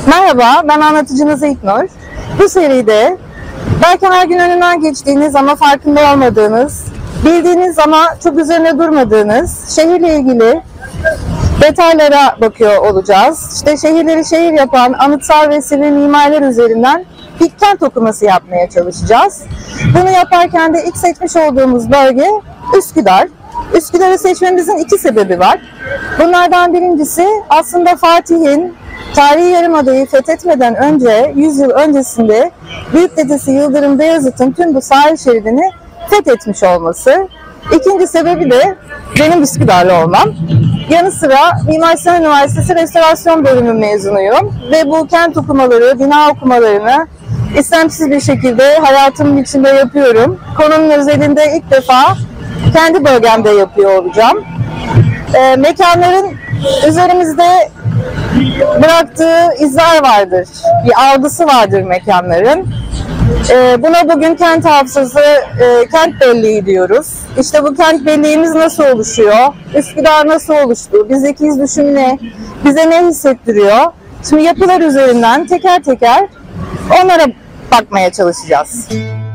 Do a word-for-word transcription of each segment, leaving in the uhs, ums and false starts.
Merhaba, ben anlatıcınız İlknur. Bu seride belki her gün önünden geçtiğiniz ama farkında olmadığınız, bildiğiniz ama çok üzerine durmadığınız şehirle ilgili detaylara bakıyor olacağız. İşte şehirleri şehir yapan anıtsal ve sivil mimarlar üzerinden bir kent okuması yapmaya çalışacağız. Bunu yaparken de ilk seçmiş olduğumuz bölge Üsküdar. Üsküdar'ı seçmemizin iki sebebi var. Bunlardan birincisi aslında Fatih'in tarihi yarımadayı fethetmeden önce, yüz yıl öncesinde büyük dedesi Yıldırım Beyazıt'ın tüm bu sahil şeridini fethetmiş olması. İkinci sebebi de benim Üsküdarlı olmam. Yanı sıra Mimar Sinan Üniversitesi Restorasyon Bölümü mezunuyum ve bu kent okumaları, bina okumalarını istemsiz bir şekilde hayatımın içinde yapıyorum. Konunun özelinde ilk defa kendi bölgemde yapıyor olacağım. E, mekanların üzerimizde bıraktığı izler vardır, bir algısı vardır mekanların. E, buna bugün kent hafızası, e, kent belleği diyoruz. İşte bu kent belleğimiz nasıl oluşuyor? Üsküdar nasıl oluştu? Bizdeki iz düşümü ne? Bize ne hissettiriyor? Şimdi yapılar üzerinden teker teker onlara bakmaya çalışacağız.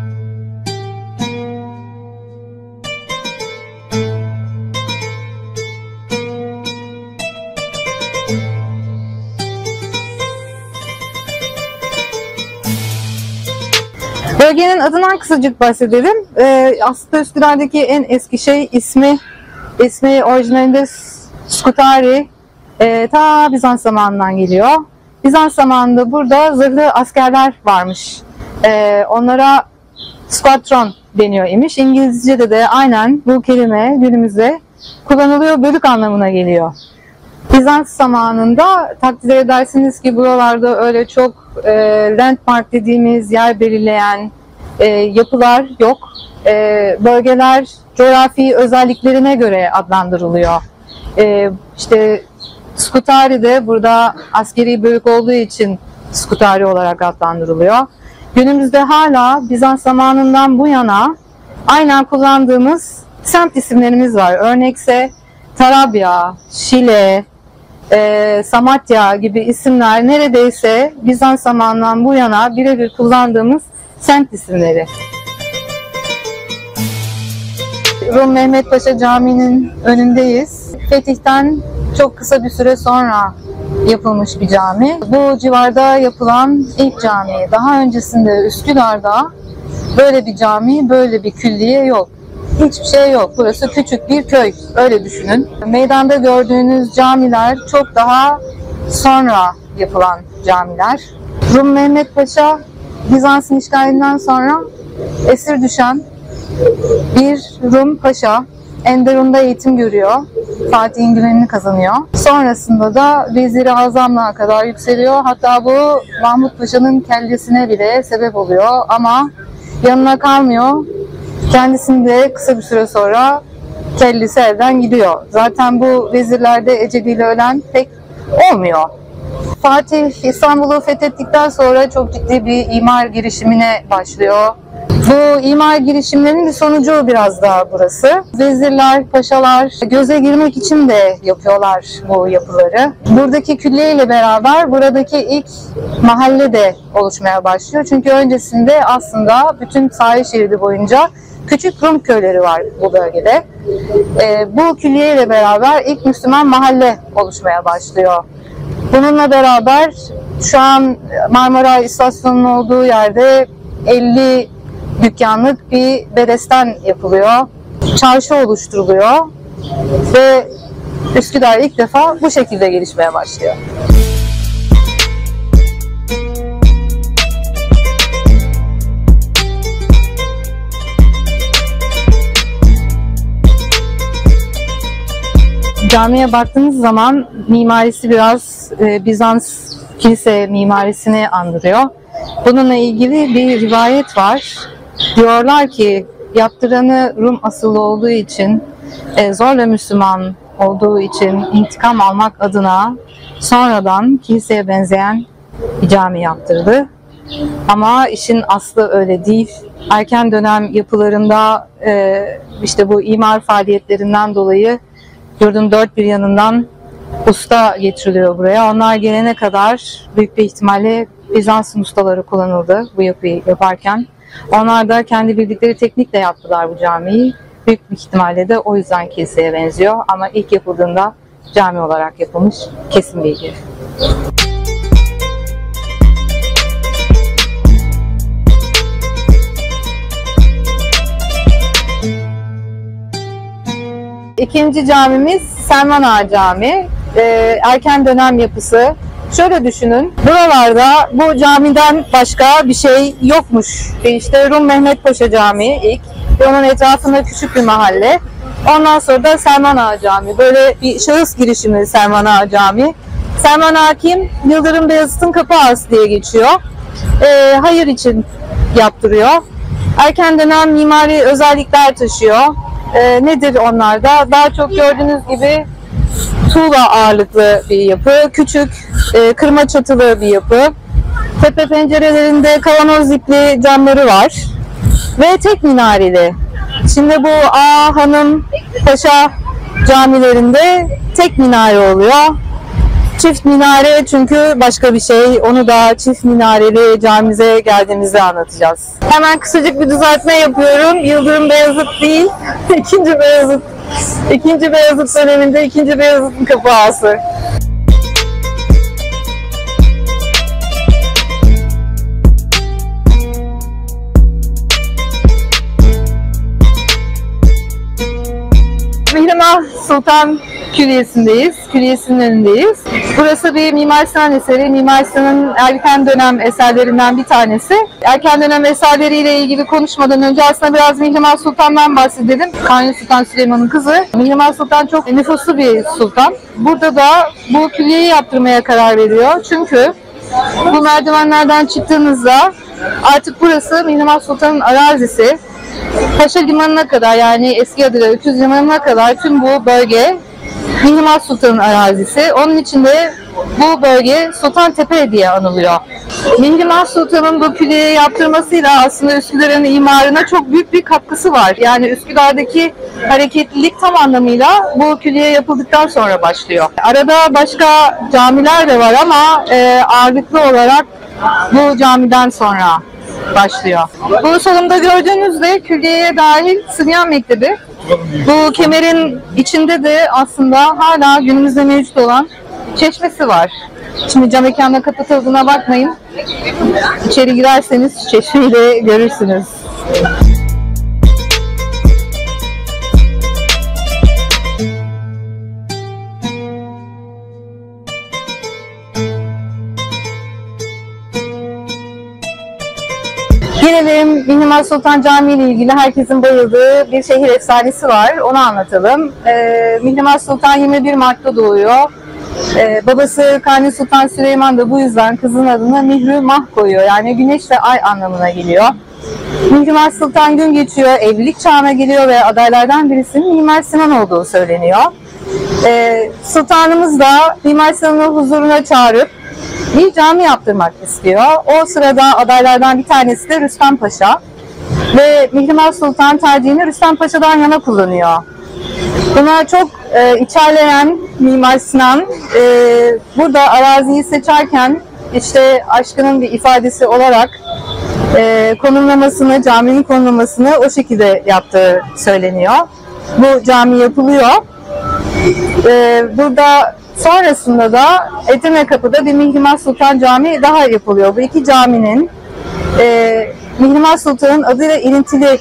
Bölgenin adından kısacık bahsedelim. Ee, aslında Üsküdar'daki en eski şey ismi, ismi orijinalinde Scutari, ee, ta Bizans zamanından geliyor. Bizans zamanında burada zırhlı askerler varmış. Ee, onlara squadron deniyor imiş. İngilizce'de de aynen bu kelime günümüzde kullanılıyor, bölük anlamına geliyor. Bizans zamanında takdir edersiniz ki buralarda öyle çok e, landmark dediğimiz yer belirleyen e, yapılar yok. E, bölgeler coğrafi özelliklerine göre adlandırılıyor. E, işte Scutari de burada askeri bölük olduğu için Scutari olarak adlandırılıyor. Günümüzde hala Bizans zamanından bu yana aynen kullandığımız semt isimlerimiz var. Örnekse Tarabya, Şile, E, Samatya gibi isimler neredeyse Bizans zamanından bu yana birebir kullandığımız semt isimleri. Rum Mehmet Paşa Camii'nin önündeyiz. Fetih'ten çok kısa bir süre sonra yapılmış bir cami. Bu civarda yapılan ilk cami. Daha öncesinde Üsküdar'da böyle bir cami, böyle bir külliye yok. Hiçbir şey yok. Burası küçük bir köy. Öyle düşünün. Meydanda gördüğünüz camiler çok daha sonra yapılan camiler. Rum Mehmet Paşa Bizans'ın işgalinden sonra esir düşen bir Rum paşa. Enderun'da eğitim görüyor. Fatih'in güvenini kazanıyor. Sonrasında da Vezir-i Azam'la kadar yükseliyor. Hatta bu Mahmut Paşa'nın kellesine bile sebep oluyor. Ama yanına kalmıyor. Kendisinde kısa bir süre sonra kellesi elden gidiyor. Zaten bu vezirlerde eceliyle ölen pek olmuyor. Fatih İstanbul'u fethettikten sonra çok ciddi bir imar girişimine başlıyor. Bu imar girişimlerinin bir sonucu biraz daha burası. Vezirler, paşalar göze girmek için de yapıyorlar bu yapıları. Buradaki külliye ile beraber buradaki ilk mahalle de oluşmaya başlıyor. Çünkü öncesinde aslında bütün sahil şeridi boyunca küçük Rum köyleri var bu bölgede. E, bu külliye ile beraber ilk Müslüman mahalle oluşmaya başlıyor. Bununla beraber şu an Marmara İstasyonu'nun olduğu yerde elli dükkanlık bir bedesten yapılıyor. Çarşı oluşturuluyor ve Üsküdar ilk defa bu şekilde gelişmeye başlıyor. Camiye baktığınız zaman mimarisi biraz e, Bizans kilise mimarisini andırıyor. Bununla ilgili bir rivayet var. Diyorlar ki yaptıranı Rum asıllı olduğu için, e, zorla Müslüman olduğu için intikam almak adına sonradan kiliseye benzeyen bir cami yaptırdı. Ama işin aslı öyle değil. Erken dönem yapılarında e, işte bu imar faaliyetlerinden dolayı yurdun dört bir yanından usta getiriliyor buraya. Onlar gelene kadar büyük bir ihtimalle Bizans'ın ustaları kullanıldı bu yapıyı yaparken. Onlar da kendi bildikleri teknikle yaptılar bu camiyi. Büyük bir ihtimalle de o yüzden kiliseye benziyor. Ama ilk yapıldığında cami olarak yapılmış, kesin bilgi. İkinci camimiz Selman Ağa Camii. Ee, erken dönem yapısı. Şöyle düşünün, buralarda bu camiden başka bir şey yokmuş. İşte Rum Mehmet Paşa Camii ilk, onun etrafında küçük bir mahalle. Ondan sonra da Selman Ağa Camii. Böyle bir şahıs girişimi Selman Ağa Camii. Selman Ağa kim? Yıldırım Beyazıt'ın kapı ağası diye geçiyor. Ee, hayır için yaptırıyor. Erken dönem mimari özellikler taşıyor. Ee, nedir onlar da? Daha çok gördüğünüz gibi tuğla ağırlıklı bir yapı, küçük e, kırma çatılı bir yapı. Tepe pencerelerinde kavanoz ipli camları var ve tek minareli. Şimdi bu Ağa, Hanım, Paşa camilerinde tek minare oluyor. Çift minare çünkü başka bir şey. Onu da çift minareli camimize geldiğimizde anlatacağız. Hemen kısacık bir düzeltme yapıyorum. Yıldırım Beyazıt değil, ikinci Beyazıt. İkinci Beyazıt döneminde ikinci Beyazıt'ın kapı ağası. Mihrimah Sultan Külliyesi'ndeyiz. Külliyesi'nin önündeyiz. Burası bir Mimar Sinan eseri. Mimar Sinan'ın erken dönem eserlerinden bir tanesi. Erken dönem eserleriyle ilgili konuşmadan önce aslında biraz Mihrimah Sultan'dan bahsedelim. Kanuni Sultan Süleyman'ın kızı. Mihrimah Sultan çok nüfuslu bir sultan. Burada da bu külliyeyi yaptırmaya karar veriyor. Çünkü bu merdivenlerden çıktığınızda artık burası Mihrimah Sultan'ın arazisi. Paşa Limanı'na kadar, yani eski adıyla Öküz Limanı'na kadar tüm bu bölge Mihrimah Sultan'ın arazisi. Onun için de bu bölge Sultantepe diye anılıyor. Mihrimah Sultan'ın bu külliyeyi yaptırmasıyla aslında Üsküdar'ın imarına çok büyük bir katkısı var. Yani Üsküdar'daki hareketlilik tam anlamıyla bu külliye yapıldıktan sonra başlıyor. Arada başka camiler de var ama e, ağırlıklı olarak bu camiden sonra başlıyor. Bu solumda gördüğünüzde külliyeye dahil Sıbyan Mektebi. Bu kemerin içinde de aslında hala günümüzde mevcut olan çeşmesi var. Şimdi cam mekanla kapatıldığına bakmayın. İçeri girerseniz çeşmeyi de görürsünüz. Gelelim Mihrimah Sultan Camii ile ilgili herkesin bayıldığı bir şehir efsanesi var. Onu anlatalım. Ee, Mihrimah Sultan yirmi bir Mart'ta doğuyor. Ee, babası Kanuni Sultan Süleyman da bu yüzden kızın adını Mihrimah koyuyor. Yani güneş ve ay anlamına geliyor. Mihrimah Sultan gün geçiyor, evlilik çağına geliyor ve adaylardan birisinin Mimar Sinan olduğu söyleniyor. Ee, Sultanımız da Mimar Sinan'ı huzuruna çağırıp bir cami yaptırmak istiyor. O sırada adaylardan bir tanesi de Rüstem Paşa. Ve Mihrimah Sultan tercihini Rüstem Paşa'dan yana kullanıyor. Buna çok e, içerleyen Mimar Sinan e, burada araziyi seçerken işte aşkının bir ifadesi olarak e, konumlamasını, caminin konumlamasını o şekilde yaptığı söyleniyor. Bu cami yapılıyor. E, burada sonrasında da Edirne Kapı'da bir Mihrimah Sultan Camii daha yapılıyor. Bu iki caminin e, Mihrimah Sultan'ın adıyla ilintili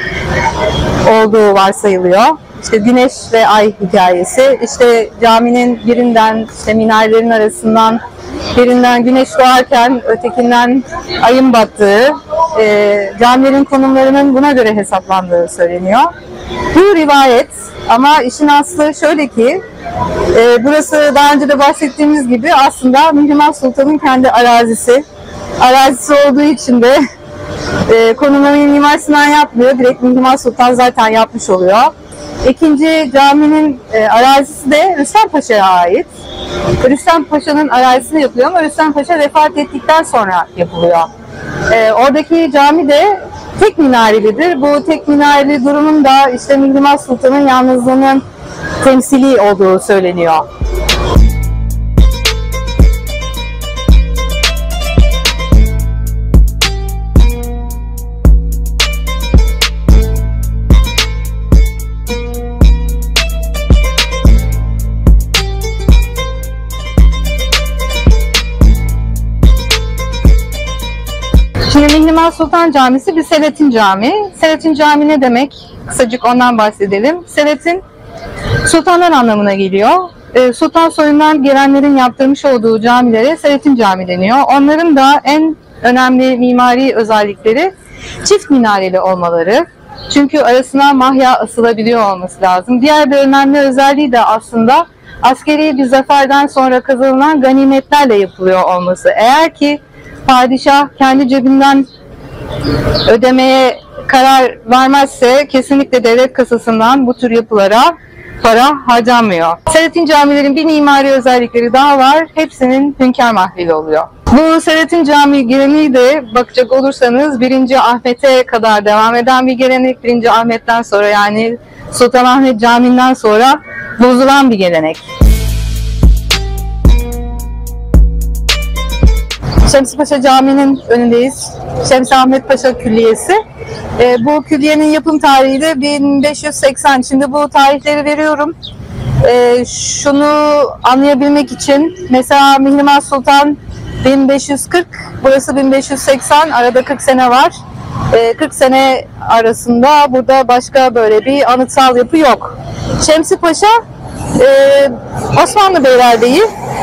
olduğu varsayılıyor. İşte güneş ve ay hikayesi. İşte caminin birinden, işte minarelerin arasından birinden güneş doğarken ötekinden ayın battığı, e, camilerin konumlarının buna göre hesaplandığı söyleniyor. Bu rivayet, ama işin aslı şöyle ki, e, burası daha önce de bahsettiğimiz gibi aslında Mihrimah Sultan'ın kendi arazisi. Arazisi olduğu için de e, konumlamayı Mimar Sinan yapmıyor. Direkt Mihrimah Sultan zaten yapmış oluyor. İkinci caminin e, arazisi de Rüstem Paşa'ya ait. Rüstem Paşa'nın arazisinde yapılıyor ama Rüstem Paşa vefat ettikten sonra yapılıyor. E, oradaki cami de tek minarelidir. Bu tek minareli durumun da işte Mihrimah Sultan'ın yalnızlığının temsili olduğu söyleniyor. Mihrimah Sultan Camisi bir Selatin Camii. Selatin Camii ne demek? Kısacık ondan bahsedelim. Selatin, sultanlar anlamına geliyor. Sultan soyundan gelenlerin yaptırmış olduğu camilere Selatin Cami deniyor. Onların da en önemli mimari özellikleri çift minareli olmaları. Çünkü arasına mahya asılabiliyor olması lazım. Diğer bir önemli özelliği de aslında askeri bir zaferden sonra kazanılan ganimetlerle yapılıyor olması. Eğer ki padişah kendi cebinden ödemeye karar vermezse kesinlikle devlet kasasından bu tür yapılara para harcanmıyor. Selatin camilerin bir mimari özellikleri daha var. Hepsinin hünkâr mahfili oluyor. Bu Selatin Camii geleneği de bakacak olursanız birinci Ahmet'e kadar devam eden bir gelenek. birinci Ahmet'ten sonra, yani Sultanahmet Camii'nden sonra bozulan bir gelenek. Şemsi Paşa Camii'nin önündeyiz. Şemsi Ahmet Paşa Külliyesi. E, bu külliyenin yapım tarihi de bin beş yüz seksen. Şimdi bu tarihleri veriyorum. E, şunu anlayabilmek için mesela Mihrimah Sultan bin beş yüz kırk, burası bin beş yüz seksen, arada kırk sene var. E, kırk sene arasında burada başka böyle bir anıtsal yapı yok. Şemsi Paşa e, Osmanlı Beylerbeyi.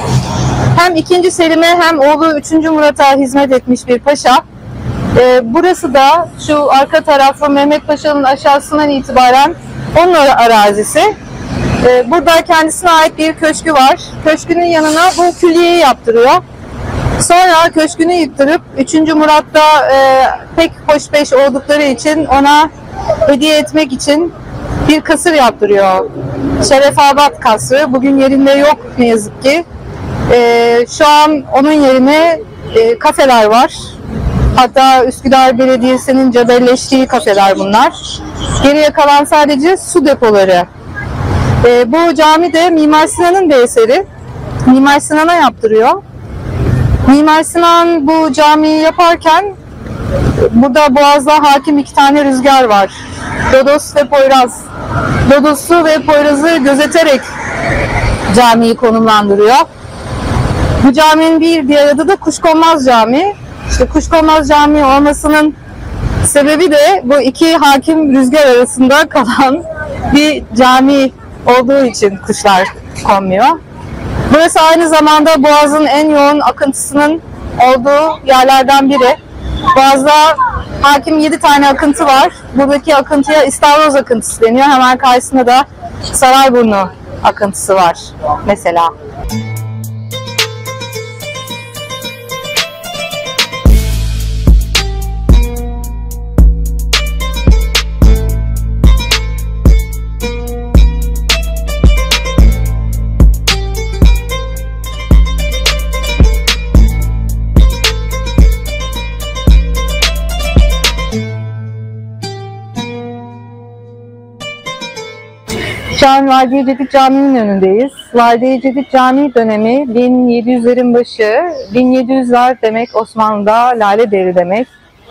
Hem ikinci Selim'e hem oğlu üçüncü Murat'a hizmet etmiş bir paşa. Ee, burası da şu arka tarafı Mehmet Paşa'nın aşağısından itibaren onun arazisi. Ee, burada kendisine ait bir köşkü var. Köşkünün yanına bu külliyeyi yaptırıyor. Sonra köşkünü yıktırıp üçüncü Murat da e, pek hoşbeş oldukları için ona hediye etmek için bir kasır yaptırıyor. Şerefabad kasrı. Bugün yerinde yok ne yazık ki. Ee, şu an onun yerine e, kafeler var. Hatta Üsküdar Belediyesi'nin cebelleştiği kafeler bunlar. Geriye kalan sadece su depoları. Ee, bu cami de Mimar Sinan'ın bir eseri. Mimar Sinan'a yaptırıyor. Mimar Sinan bu camiyi yaparken burada Boğaz'da hakim iki tane rüzgar var. Lodos ve Poyraz. Lodos'u ve Poyraz'ı gözeterek camiyi konumlandırıyor. Bu caminin bir diğer adı da Kuşkonmaz Camii. İşte Kuşkonmaz Camii olmasının sebebi de bu iki hakim rüzgar arasında kalan bir cami olduğu için kuşlar konmuyor. Burası aynı zamanda Boğaz'ın en yoğun akıntısının olduğu yerlerden biri. Boğaz'da hakim yedi tane akıntı var. Buradaki akıntıya İstavroz akıntısı deniyor. Hemen karşısında da Sarayburnu akıntısı var mesela. Şu an Valide-i Cedid Camii'nin önündeyiz. Valide-i Cedid Camii dönemi bin yedi yüzlerin başı. bin yedi yüzler demek Osmanlı'da Lale Devri demek.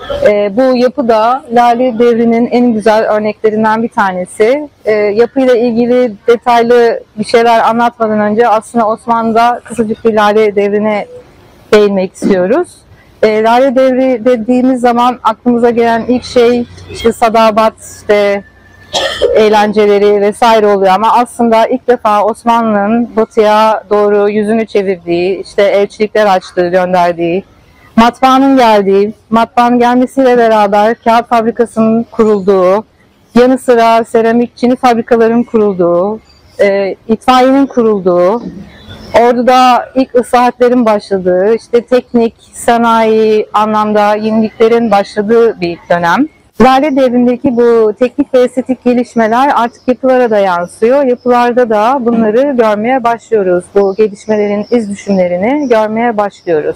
E, bu yapı da Lale Devri'nin en güzel örneklerinden bir tanesi. E, yapıyla ilgili detaylı bir şeyler anlatmadan önce aslında Osmanlı'da kısacık bir Lale Devri'ne değinmek istiyoruz. E, Lale Devri dediğimiz zaman aklımıza gelen ilk şey işte sadabat, işte eğlenceleri vesaire oluyor ama aslında ilk defa Osmanlı'nın batıya doğru yüzünü çevirdiği, işte elçilikler açtığı, gönderdiği, matbaanın geldiği, matbaanın gelmesiyle beraber kağıt fabrikasının kurulduğu, yanı sıra seramik çini fabrikaların kurulduğu, e, itfaiyenin kurulduğu, orduda ilk ıslahatlerin başladığı, işte teknik, sanayi anlamda yeniliklerin başladığı bir dönem. Lale Devri'ndeki bu teknik ve estetik gelişmeler artık yapılara da yansıyor. Yapılarda da bunları görmeye başlıyoruz. Bu gelişmelerin iz düşümlerini görmeye başlıyoruz.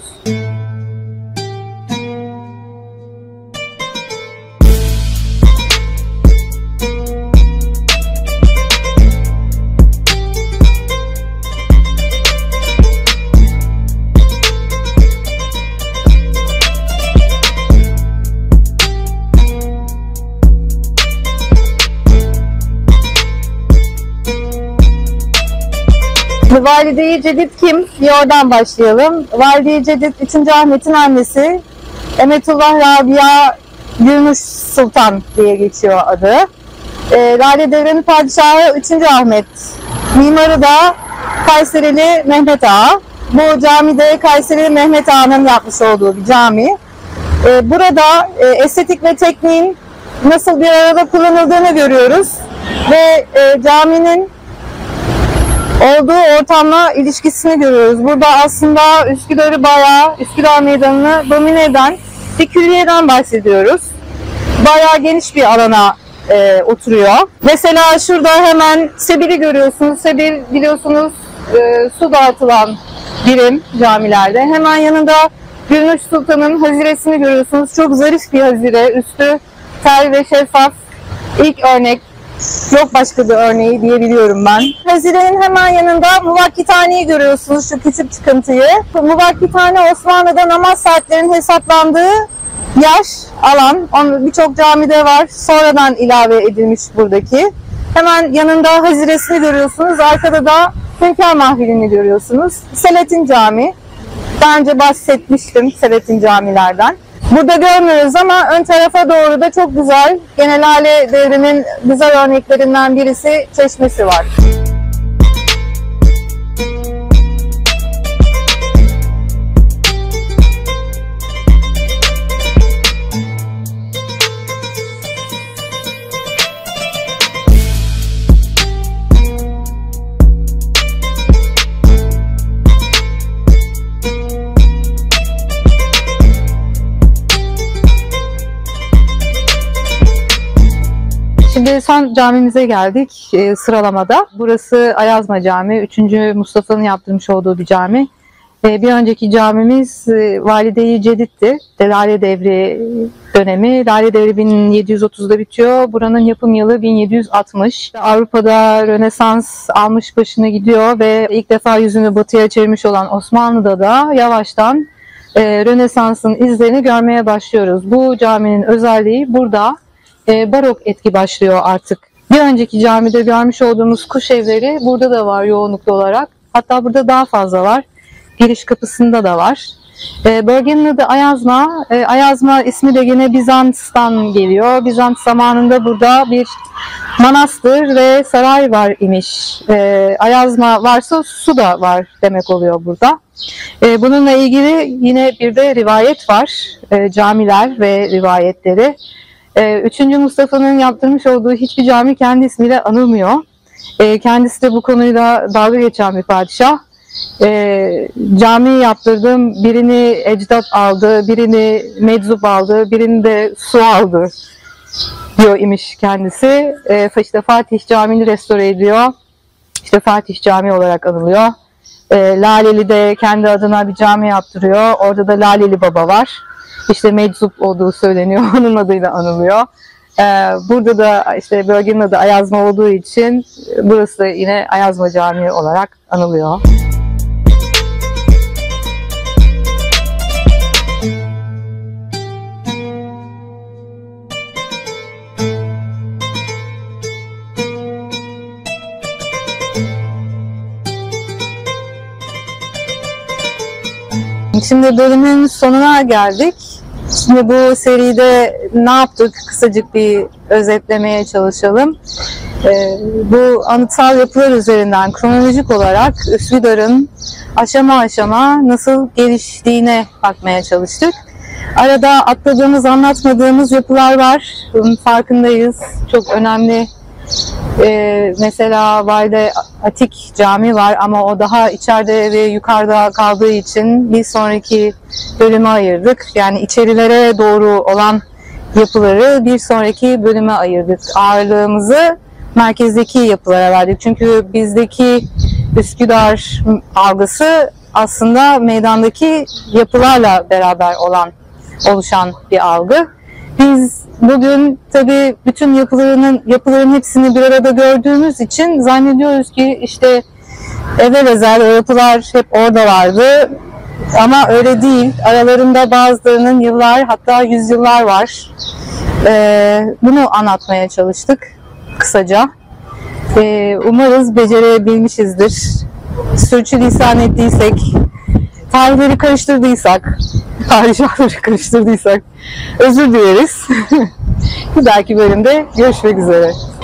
Valide-i Cedid kim? Bir oradan başlayalım. Valide-i Cedid üçüncü Ahmet'in annesi. Emetullah Rabia Gülmüş Sultan diye geçiyor adı. E, Lale Devri'nin padişahı üçüncü Ahmet. Mimarı da Kayserili Mehmet Ağa. Bu cami de Kayserili Mehmet Ağa'nın yapmış olduğu bir cami. E, burada e, estetik ve tekniğin nasıl bir arada kullanıldığını görüyoruz. Ve e, caminin olduğu ortamla ilişkisini görüyoruz. Burada aslında Üsküdar'ı bayağı, Üsküdar Meydanı'nı domine eden bir külliyeden bahsediyoruz. Bayağı geniş bir alana e, oturuyor. Mesela şurada hemen Sebil'i görüyorsunuz. Sebil biliyorsunuz e, su dağıtılan birim camilerde. Hemen yanında Gülmüş Sultan'ın haziresini görüyorsunuz. Çok zarif bir hazire. Üstü tel ve şeffaf. İlk örnek. Yok başka bir örneği diyebiliyorum ben. Hazirenin hemen yanında Muvakkithane'yi görüyorsunuz, şu küçük çıkıntıyı. Muvakkithane Osmanlı'da namaz saatlerinin hesaplandığı yer, alan. Birçok camide var. Sonradan ilave edilmiş buradaki. Hemen yanında haziresini görüyorsunuz. Arkada da Hünkâr Mahfili'ni görüyorsunuz. Selahattin Camii. Daha önce bahsetmiştim Selahattin camilerden. Burada görmüyoruz ama ön tarafa doğru da çok güzel, gene Lale Devri'nin güzel örneklerinden birisi çeşmesi var. Şimdi son camimize geldik e, sıralamada. Burası Ayazma Camii. üçüncü Mustafa'nın yaptırmış olduğu bir cami. E, bir önceki camimiz e, Valide-i Cedid'ti. Lale Devri dönemi. Lale Devri bin yedi yüz otuzda bitiyor. Buranın yapım yılı bin yedi yüz altmış. Avrupa'da Rönesans almış başını gidiyor ve ilk defa yüzünü batıya çevirmiş olan Osmanlı'da da yavaştan e, Rönesans'ın izlerini görmeye başlıyoruz. Bu caminin özelliği burada barok etki başlıyor artık. Bir önceki camide görmüş olduğumuz kuş evleri burada da var yoğunluklu olarak. Hatta burada daha fazla var. Giriş kapısında da var. Bölgenin adı Ayazma. Ayazma ismi de yine Bizans'tan geliyor. Bizans zamanında burada bir manastır ve saray var imiş. Ayazma varsa su da var demek oluyor burada. Bununla ilgili yine bir de rivayet var. Camiler ve rivayetleri. Üçüncü Mustafa'nın yaptırmış olduğu hiçbir cami kendi ismiyle anılmıyor. Kendisi de bu konuyla dalga geçen bir padişah. Cami yaptırdım, birini ecdat aldı, birini meczup aldı, birini de su aldı diyor imiş kendisi. İşte Fatih Camii'ni restore ediyor. İşte Fatih Camii olarak anılıyor. Laleli de kendi adına bir cami yaptırıyor. Orada da Laleli Baba var. İşte meczup olduğu söyleniyor. Onun adıyla anılıyor. Ee, burada da işte bölgenin adı Ayazma olduğu için burası da yine Ayazma Camii olarak anılıyor. Şimdi bölümün sonuna geldik. Şimdi bu seride ne yaptık? Kısacık bir özetlemeye çalışalım. Ee, bu anıtsal yapılar üzerinden kronolojik olarak Üsküdar'ın aşama aşama nasıl geliştiğine bakmaya çalıştık. Arada atladığımız, anlatmadığımız yapılar var. Bunun farkındayız. Çok önemli. Ee, mesela Valide Atik Camii var ama o daha içeride ve yukarıda kaldığı için bir sonraki bölüme ayırdık. Yani içerilere doğru olan yapıları bir sonraki bölüme ayırdık. Ağırlığımızı merkezdeki yapılara verdik. Çünkü bizdeki Üsküdar algısı aslında meydandaki yapılarla beraber olan, oluşan bir algı. Biz bugün tabii bütün yapılarının yapıların hepsini bir arada gördüğümüz için zannediyoruz ki işte evvel ezel o yapılar hep orada vardı. Ama öyle değil. Aralarında bazılarının yıllar, hatta yüzyıllar var. Ee, bunu anlatmaya çalıştık kısaca. Ee, umarız becerebilmişizdir. Sürçülisan ettiysek, tarihleri karıştırdıysak, padişahları karıştırdıysak özür dileriz. Bir dahaki bölümde görüşmek üzere.